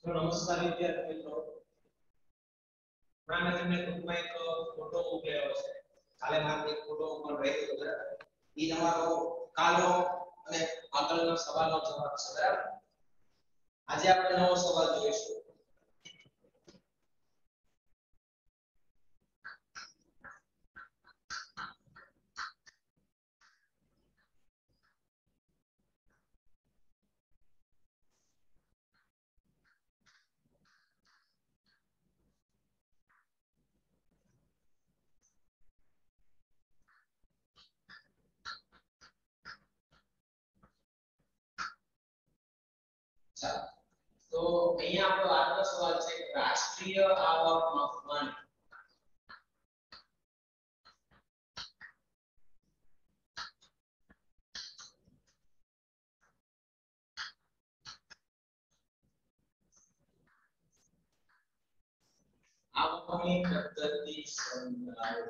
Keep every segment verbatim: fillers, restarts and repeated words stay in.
નમસ્કાર વિદ્યાર્થી મિત્રો, મેં તમને ટૂંકમાં એક ફોટો મોકલેલો છે. કાલે મારે એક ફોટો ઉપર રહેલો બરાબર. ઈ તમારો કાલનો અને આગળનો સવાલનો જવાબ છે બરાબર. આજે આપણે નવો સવાલ જોઈશું. તો અહીંયા આપણો આજનો સવાલ છે રાષ્ટ્રીય આવક માપન. આવકની પદ્ધતિ સમજાવો.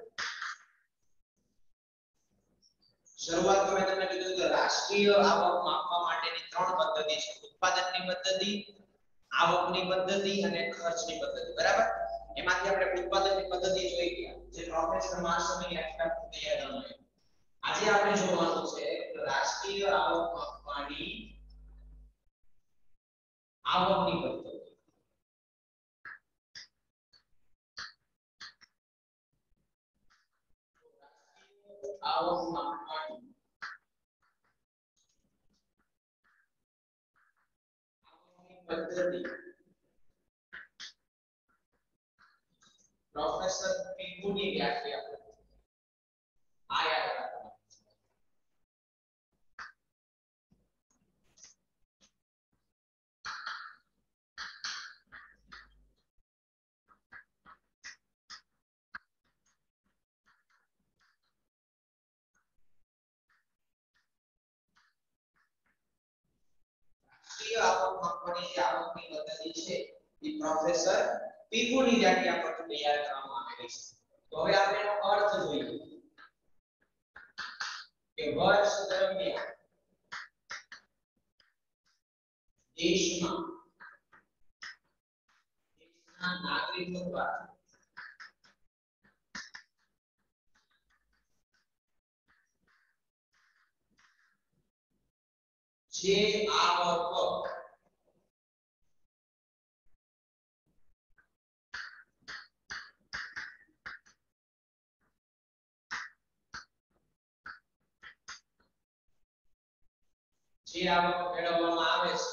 શરૂઆતમાં મેં તમને કીધું કે રાષ્ટ્રીય આવક માપવા માટેની ત્રણ પદ્ધતિ છે: ઉત્પાદનની પદ્ધતિ, આવકની પદ્ધતિ અને ખર્ચની પદ્ધતિ બરાબર. એમાંથી આપણે ઉત્પાદનની પદ્ધતિ જોઈ ગયા જે પ્રોફેસર માર્શલની લેક્ચર તૈયાર કરવાનો. આજે આપણે જોવાનું છે રાષ્ટ્રીય આવક માપવાની આવકની પદ્ધતિ. આવક માપવાની પદ્ધતિ પ્રોફેસર પીગુની વ્યાખ્યા આ યાદ રાખવાનું. રાષ્ટ્રીય આવક માપવાની જે આવકની પદ્ધતિ છે એ પ્રોફેસર પીગુની વ્યાખ્યા પર તૈયાર કરવામાં આવેલી છે. તો હવે આપણે એનો અર્થ જોઈએ કે વર્ષ દરમિયાન દેશમાં દેશના નાગરિકો દ્વારા જે આવક જે આવક મેળવવામાં આવે છે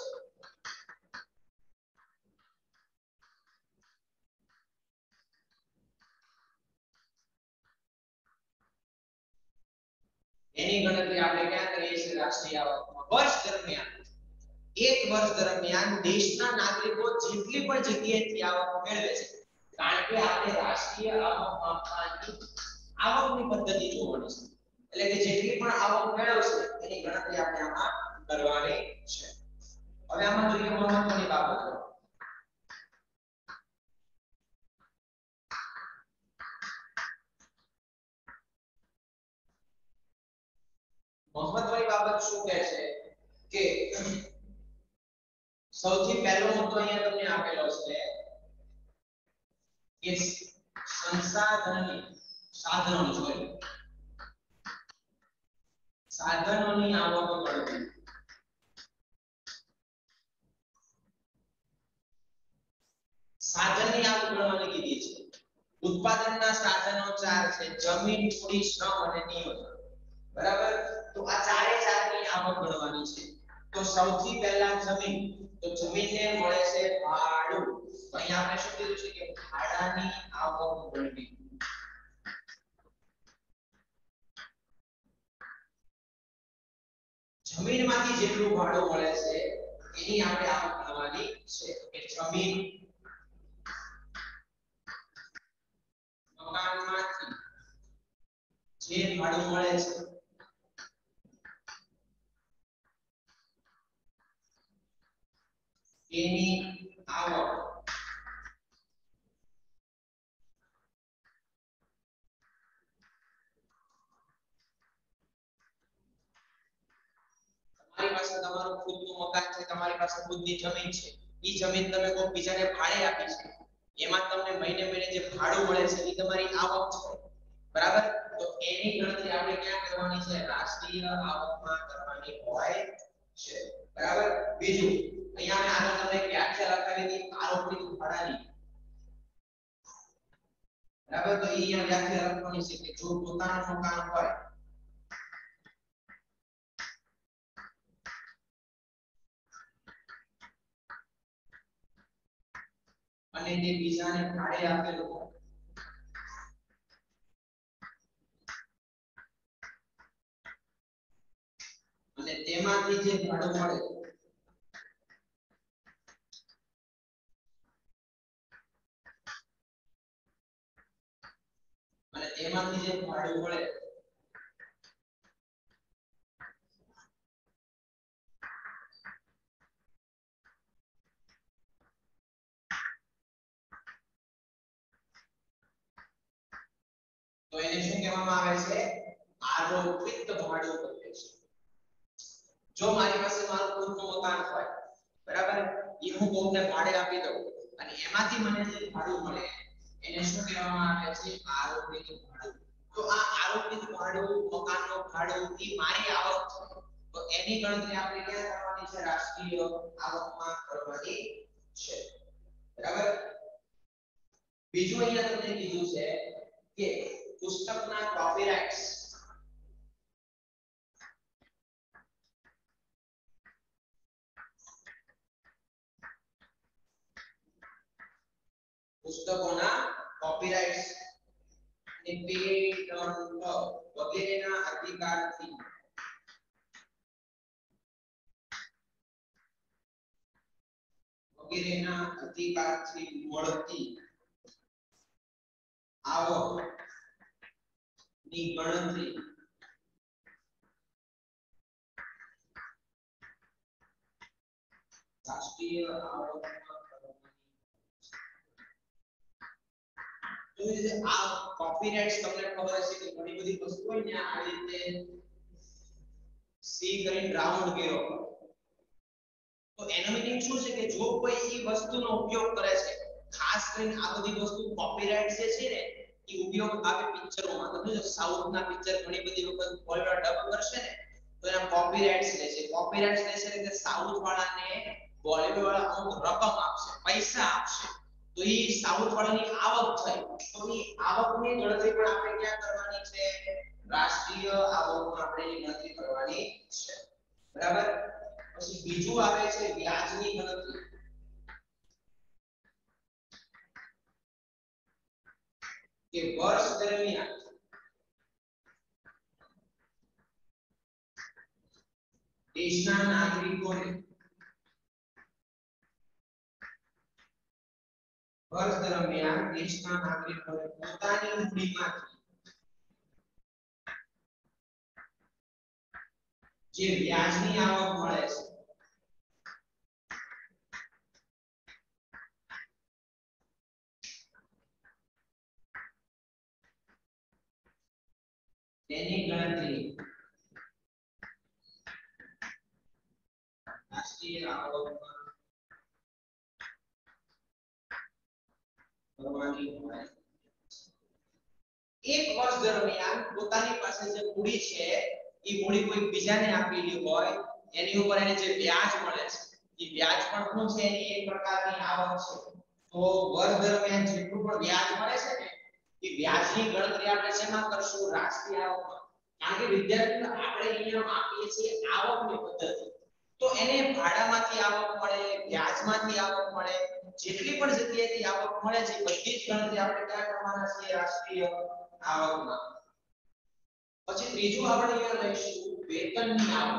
એની ગણતરી આપણે ક્યાં કરીએ છીએ? રાષ્ટ્રીય આવકમાં. વર્ષ દરમિયાન એક વર્ષ દરમિયાન દેશના નાગરિકો જેટલી પણ જગ્યાએથી આવક મેળવે છે, કારણ કે આપણે રાષ્ટ્રીય આવક માપવાની આવકની પદ્ધતિ જોવાની છે, એટલે કે જેટલી પણ આવક મેળવશે એની ગણતરી આપણે આમાં કરવાની છે. હવે આમાં જોઈએ મહત્વની બાબતો. મહત્વની બાબત શું કહે છે કે સૌથી પહેલો મુદ્દો અહીંયા તમને આપેલો છે કે સંસાધનની સાધનો જોઈએ સાધનોની આવક ગણતરી. સાધનની આવક ગણવાની કીધી છે. ઉત્પાદનના સાધનો ચાર છે: જમીન, મૂડી, શ્રમ અને નિયોજન બરાબર. તો આ ચારે ચારની આવક ગણવાની છે. તો સૌથી પહેલા જમીન. તો જમીનને મળે છે ભાડું. તો અહીંયા આપણે શું કીધું છે કે ભાડાની આવક ગણવી. જમીનમાંથી જેટલું ભાડું મળે છે એની આપણે આવક ગણવાની છે. કે જમીન મકાનમાંથી જે ભાડું મળે છે એની આવક તમારી પાસે તમારું ખુદનું મકાન છે, તમારી પાસે ખુદની જમીન છે, ઈ જમીન તમે કોઈ બીજાને ભાડે આપી છે, એમાં તમને મહિને મહિને જે ભાડું મળે છે એ તમારી આવક છે, બરાબર? તો એની ગણતરી આપણે ક્યાં કરવાની છે? રાષ્ટ્રીય આવકમાં કરવાની હોય છે, બરાબર? બીજું અહીંયા મેં આગળ તમને વ્યાખ્યા લખાવી હતી આરોપિત ભાડાની, બરાબર? તો અહીંયા વ્યાખ્યા લખવાની છે કે જો પોતાનું મકાન હોય અને તે બીજાને ભાડે આપેલું હોય અને તેમાંથી જે ભાડું મળે અને તેમાંથી જે ભાડું મળે તો એને શું કહેવામાં આવે છે? આરોપિત ભાડું કહે છે. જો મારી પાસે મારું ખુદનું મકાન હોય, બરાબર? એ હું કોઈને ભાડે આપી દઉં અને એમાંથી મને જે ભાડું મળે એને શું કહેવામાં આવે છે? આરોપિત ભાડું. તો આ આરોપિત ભાડું, મકાનનું ભાડું એ મારી આવક છે, તો એની ગણતરી આપણે ક્યાં કરવાની છે? રાષ્ટ્રીય આવકમાં કરવાની છે, બરાબર? બીજું અહીંયા તમને કીધું છે કે પુસ્તકના કોપીરાઇટ્સ પુસ્તકોના કોપીરાઇટ્સ અને પેટન્ટ વગેરેના અધિકારથી વગેરેના અધિકારથી મળતી આવક ની ગણતરી રાષ્ટ્રીય આવકમાં કરવાની. તો આ કોપીરાઇટ્સ તમને ખબર હશે કે ઘણી બધી વસ્તુ હોય ને આવી રીતે સી કરીને રાઉન્ડ કર્યો, તો એનો મીનિંગ શું છે કે જો કોઈ ઈ વસ્તુનો ઉપયોગ કરે છે, ખાસ કરીને આ બધી વસ્તુ કોપીરાઇટ જે છે ને એ ઉપયોગ આવે પિક્ચરોમાં. તમે જો સાઉથના પિક્ચર ઘણી બધી વખત બોલીવુડ ડબ કરશે ને તો એના કોપીરાઇટ્સ લે છે. કોપીરાઇટ્સ લે છે એટલે સાઉથ વાળાને બોલીવુડ વાળા અમુક રકમ આપશે, પૈસા આપશે, તો ઈ સાઉથ વાળાની આવક થઈ. તો ઈ આવકની ગણતરી પણ આપણે ક્યાં કરવાની છે? રાષ્ટ્રીય આવકમાં આપણે એની ગણતરી કરવાની છે, બરાબર? પછી બીજું આવે છે વ્યાજની ગણતરી. કે વર્ષ દરમિયાન દેશના નાગરિકોને વર્ષ દરમિયાન દેશના નાગરિકોને પોતાની મૂડીમાંથી જે વ્યાજની આવક મળે છે તેની ગણતરી રાષ્ટ્રીય આવકમાં કરવાની હોય. એક વર્ષ દરમિયાન પોતાની પાસે જે મૂડી છે એ મૂડી કોઈ બીજાને આપેલી હોય, એની ઉપર એને જે વ્યાજ મળે છે એ વ્યાજ પણ શું છે? એની એક પ્રકારની આવક છે. તો વર્ષ દરમિયાન જેટલું પણ વ્યાજ મળે છે ને એ વ્યાજની ગણતરી આપણે શેમાં કરશું? રાષ્ટ્રીય આવકમાં. કારણ કે વિદ્યાર્થીઓ આપણે અહીંયા આપીએ છીએ આવકની પદ્ધતિ, તો એને ભાડામાંથી આવક મળે, વ્યાજમાંથી આવક મળે, જેટલી પણ જગ્યાએથી આવક મળે છે બધી જ ગણતરી આપણે ક્યાં કરવાના છે? રાષ્ટ્રીય આવકમાં. પછી ત્રીજું આપણે અહીંયા લઈશું વેતનની આવક.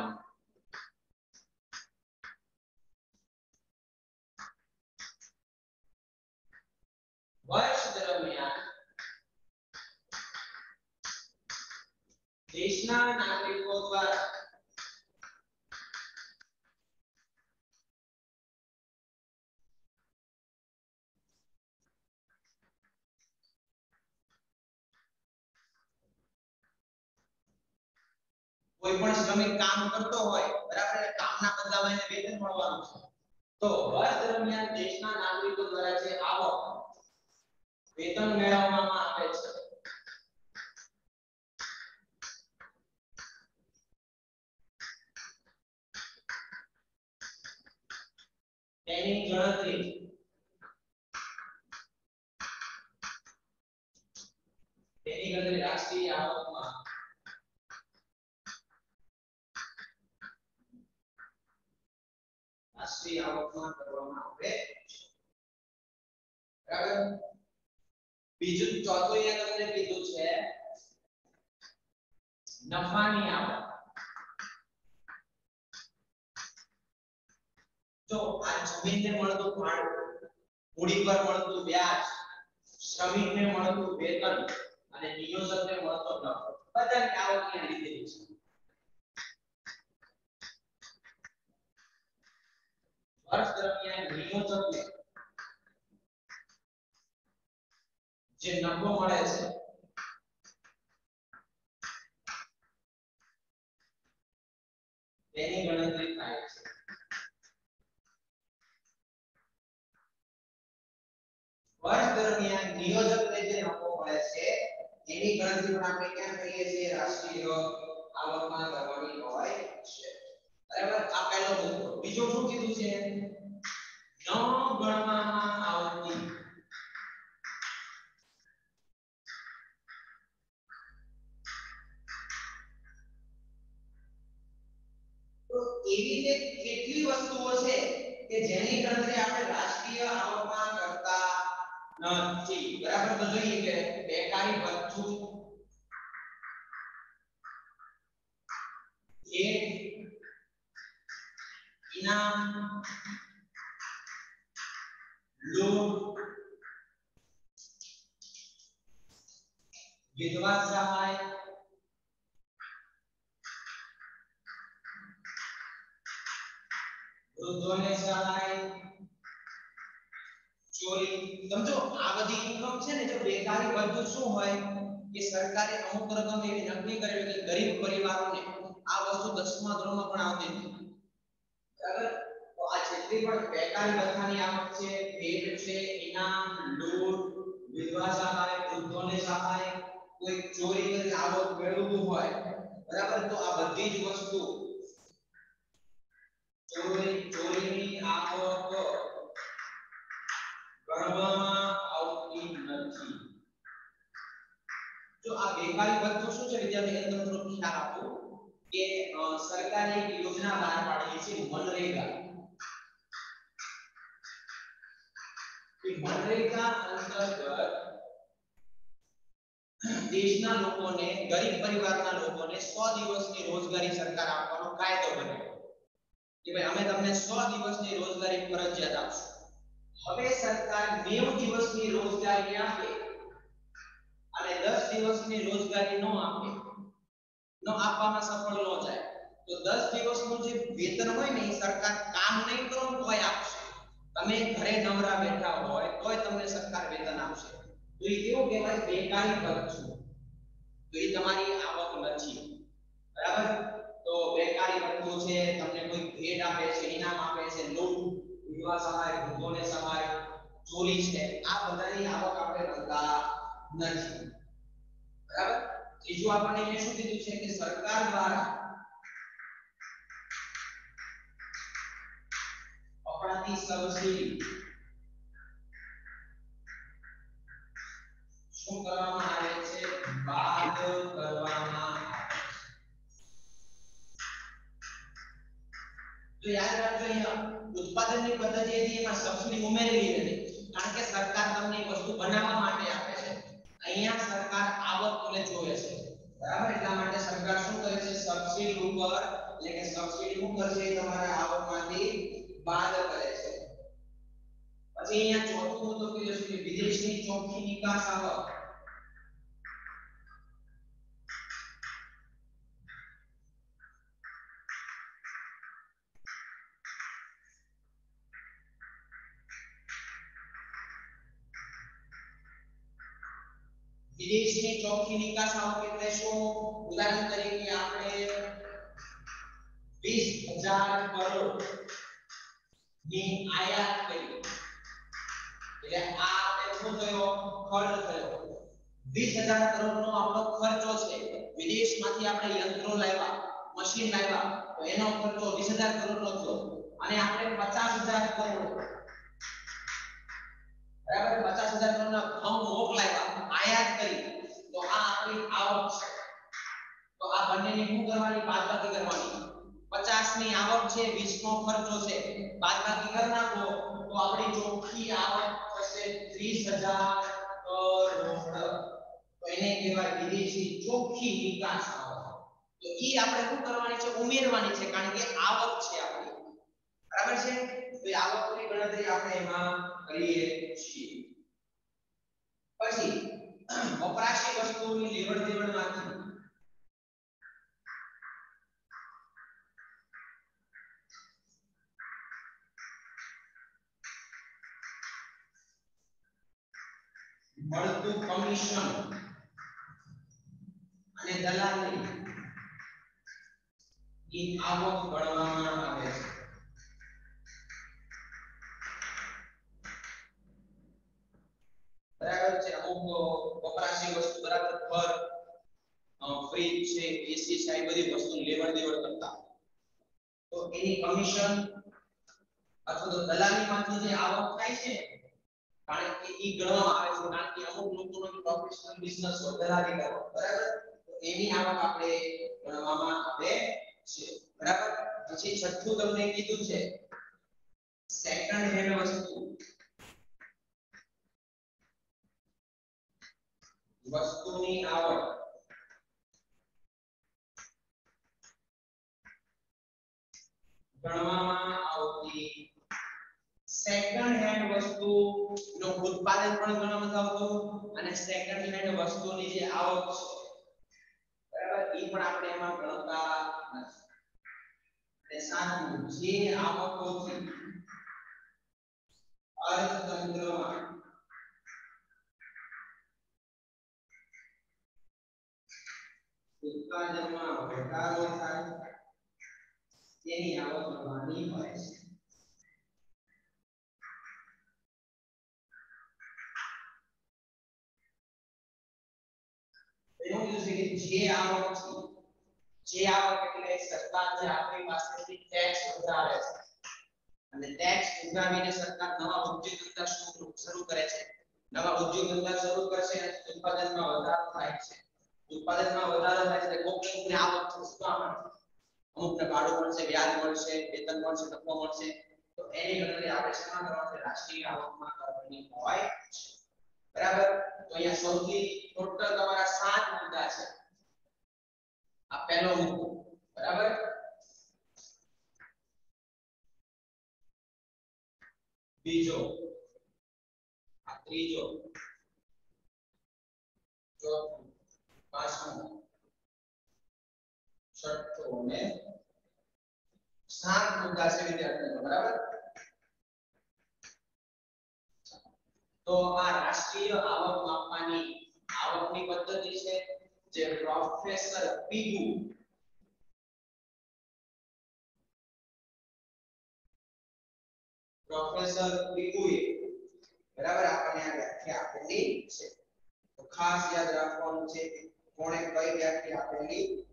વર્ષ દરમિયાન દેશના નાગરિકો દ્વારા કોઈ પણ શ્રમિક કામ કરતો હોય, બરાબર, કામના બદલામાં એને વેતન મળવાનું છે. તો વર્ષ દરમિયાન દેશના નાગરિકો દ્વારા જે આવક વેતન મેળવવામાં આવે છે તેની ગણતરી તેની ગણતરી રાષ્ટ્રીય આવકમાં રાષ્ટ્રીય આવકમાં કરવામાં આવે છે બરાબર બીજું ચોથું અહીંયા તમને કીધું છે નફાની આવક જો આ જમીનને મળતું ભાડું મૂડી પર મળતું વ્યાજ શ્રમિકને મળતું વેતન અને નિયોજકને મળતો નફો બધાની આવકની લીધેલી છે વર્ષ દરમિયાન નિયોજકને જે નફો મળે છે તેની ગણતરી થાય છે વર્ષ દરમિયાન નિયોજકને જે નફો મળે છે એની ગણતરી પણ આપણે ક્યાં કરીએ છીએ રાષ્ટ્રીય આવકમાં કરવાની હોય છે બરાબર આ પહેલો મુદ્દો બીજો શું કીધું છે ન ગણવામાં આવતી તો એવી તે કેટલી વસ્તુઓ છે કે જેની ગણતરી આપણે રાષ્ટ્રીય આવકમાં કરતા નથી બરાબર તો જોઈએ કે બેકારી ભથ્થું એ ઇનામ લૂટ વિધવા સહાય વૃદ્ધોને સહાય ચોરી સમજો આ બધી ઇન્કમ છે ને જો બેકારી ભથ્થું શું હોય કે સરકારે અમુક રકમ એવી નક્કી કરેલી કે ગરીબ પરિવારોને આ વસ્તુ દસમા ધોરણમાં પણ આવતી નથી બરાબર તો આ જેટલી પણ બેકારી ભથ્થાની આવક છે ભેટ છે ઇનામ લૂટ વિધવા સહાય વૃદ્ધોને સહાય કોઈ ચોરી કરી આવક મેળવતું હોય બરાબર તો આ બધી જ વસ્તુ ચોરી ચોરીની આવક ગણવામાં આવતી નથી જો આ બેકારી ભથ્થું શું છે વિદ્યાર્થી અંદર થોડો ખ્યાલ આપો કે સરકારે એક યોજના બહાર પાડેલી છે મનરેગા કે મનરેગા અંતર્ગત દેશના લોકોને ગરીબ પરિવારના લોકોને સો દિવસની રોજગારી સરકાર આપવાનો કાયદો બનાવ્યો કે ભાઈ અમે તમને સો દિવસની રોજગારી ફરજિયાત આપશું હવે સરકાર નેવું દિવસની રોજગારી આપે અને દસ દિવસની રોજગારી ન આપે ન આપવામાં સફળ ન જાય તો દસ દિવસનું જે વેતન હોય ને એ સરકાર કામ નહીં કરો તોય આપશે તમે ઘરે નવરા બેઠા હોય તોય તમને સરકાર વેતન આપશે તો એ કેવું કહેવાય બેકારી ભથ્થું તો એ તમારી આવક નથી બરાબર તો બેકારી ભથ્થું છે તમને કોઈ ભેટ આપે છે ઇનામ આપે છે લૂટ વિધવા સહાય વૃદ્ધોને સહાય ચોરી છે આ બધાની આવક આપણે ગણતા નથી બરાબર ત્રીજું આપણને એ શું કીધું છે કે સરકાર દ્વારા અપાતી સબસિડી શું કરવામાં આવે છે બાદ કરવામાં તો યાદ રાખજો અહીંયા ઉત્પાદનની પદ્ધતિ હતી એમાં સબસિડી ઉમેરેલી નથી કારણ કે સરકાર તમને વસ્તુ બનાવવા માટે આપે છે અહીંયા સરકાર આવક ને જોવે છે બરાબર એટલા માટે સરકાર શું કરે છે સબસિડી ઉપર એટલે કે સબસિડી ઉપર છે તમારા આવકમાંથી બાદ કરે છે પછી અહીંયા ચોથું મુદ્દો કીધું છે કે વિદેશની ચોખ્ખી નિકાસ આવક વિદેશની ચોખ્ખી નિકાસ આવક એટલે શું ઉદાહરણ તરીકે આપણે વીસ હજાર કરોડ ની આયાત કરી એટલે આ આપણે શું થયો ખર્ચ થયો વીસ હજાર કરોડ નો આપણો ખર્ચો છે વિદેશમાંથી આપણે યંત્રો લાવ્યા મશીન લાવ્યા તો એનો ખર્ચો વીસ હજાર કરોડ નો થયો અને આપણે પચાસ હજાર કરોડ બરાબર પચાસ હજાર કરોડ ના ઘઉં મોકલાવ્યા આયાત કરી તો આ આપણી આવક છે તો આ બંનેની શું કરવાની બાદબાકી કરવાની પચાસ ની આવક છે વીસ નો ખર્ચો છે બાદબાકી કરી નાખો તો આપણી ચોખ્ખી આવક થશે ત્રીસ હજાર કરોડ તો એને કહેવાય વિદેશી ચોખ્ખી નિકાસ આવક તો ઈ આપણે શું કરવાની છે ઉમેરવાની છે કારણ કે આવક છે આપણી બરાબર છે તો આવકની ગણતરી આપણે એમાં કરીએ છીએ પછી વપરાશી વસ્તુઓની લેવડ દેવડમાંથી મળતું કમિશન અને દલાલી ઈ આવક ગણવામાં આવે છે બરાબર છે અમુક વપરાશી વસ્તુ બરાબર ઘર ફ્રીજ છે એસી છે એ બધી વસ્તુ લેવડ દેવડ કરતા તો એની કમિશન અથવા તો દલાલીમાંથી જે આવક થાય છે કારણ કે ઈ ગણવામાં આવે છે કારણ કે અમુક લોકોનો પ્રોફેશનલ બિઝનેસ હોય દલાલી કરો બરાબર તો એની આવક આપણે ગણવામાં આવે છે બરાબર પછી છઠ્ઠું તમને કીધું છે સેકન્ડ હેન્ડ વસ્તુ વસ્તુની આવક ગણવામાં આવતી સેકન્ડ હેન્ડ વસ્તુ નો ઉત્પાદન પણ ગણવામાં આવતું અને સેકન્ડ હેન્ડ વસ્તુની જે આવક છે બરાબર એ પણ આપણે એમાં ગણતા નથી અને સાતમું જે આવકોથી અર્થતંત્રમાં ઉત્પાદનમાં વધારો થાય તેની આવક ગણવાની હોય છે એવું કીધું છે કે જે આવક છે જે આવક એટલે સરકાર જે આપણી પાસેથી ટેક્સ ઉઘરાવે છે અને ટેક્સ ઉઘરાવીને સરકાર નવા ઉદ્યોગ ધંધા શરૂ કરે છે નવા ઉદ્યોગ ધંધા શરૂ કરશે અને ઉત્પાદનમાં વધારો થાય છે ઉત્પાદનમાં વધારો થાય છે કોમ્પનીને આવક થશે અમુકને ભાડું મળશે વ્યાજ મળશે વેતન મળશે નફો મળશે તો એની ગણતરી આપણે શેમાં કરવાની રાષ્ટ્રીય આવકમાં કરવાની હોય છે બરાબર તો અહીંયા સૌથી ટોટલ તમારા સાત મુદ્દા છે આ પહેલો મુદ્દો બરાબર બીજો આ ત્રીજો ચોથો પાંચમો છઠ્ઠો અને સાત મુદ્દા છે વિદ્યાર્થીઓ બરાબર તો આ રાષ્ટ્રીય આવક માપવાની આવકની પદ્ધતિ છે જે પ્રોફેસર પીગુ પ્રોફેસર પીગુએ બરાબર આપણને આ વ્યાખ્યા આપેલી છે તો ખાસ યાદ રાખવાનું છે કે કોણે કઈ વ્યાખ્યા આપેલી